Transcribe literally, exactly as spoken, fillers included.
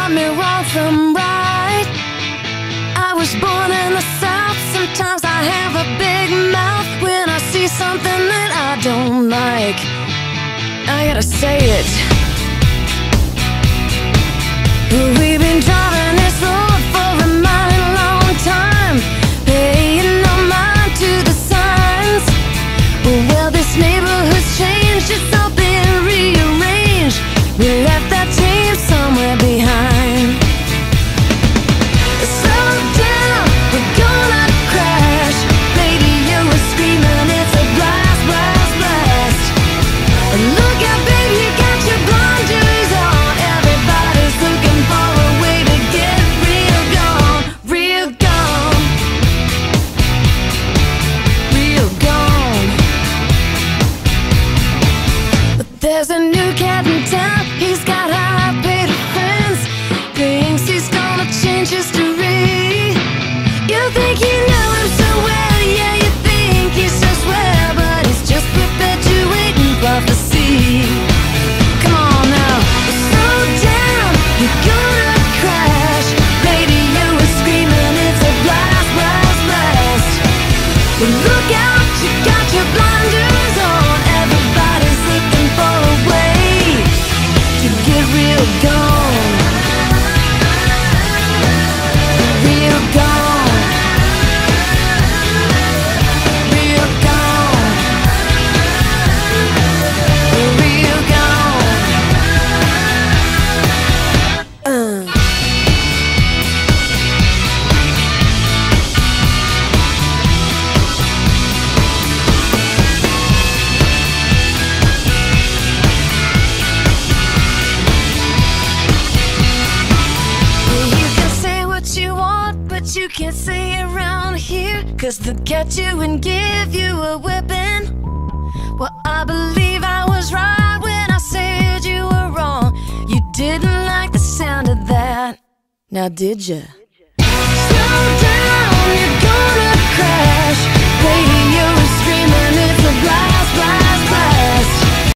taught me wrong from right. I was born in the South. Sometimes I have a big mouth when I see something that I don't like. I gotta say it. We've been driving this road for a mighty long time, paying no mind to the signs. Well, this neighborhood's changed, it's all been rearranged. We left that team somewhere behind. Slow down, we're gonna crash. Radio is screaming, it's a blast, blast, blast. Look out, baby, you got your blinders on. Everybody's looking for a way to get real gone, real gone, real gone. But there's a new cat in town. He's got high-paid friends. Thinks he's gonna change history. You think you know him so well, yeah, you think he's so swell, but he's just perpetuating prophecy. Come on now, slow down, you're gonna crash. Radio is screaming, it's a blast, blast, blast. But look out, you got your blinders on. Everybody's looking for a way to get real gone, real gone, real gone, real gone. Uh. You can say what you want, but you can't say it around here, 'cause they'll catch you and give you a whipping. Well, I believe I was right when I said you were wrong. You didn't like the sound of that, now did ya? Slow down, you're gonna crash. Radio is screaming, it's a blast, blast, blast.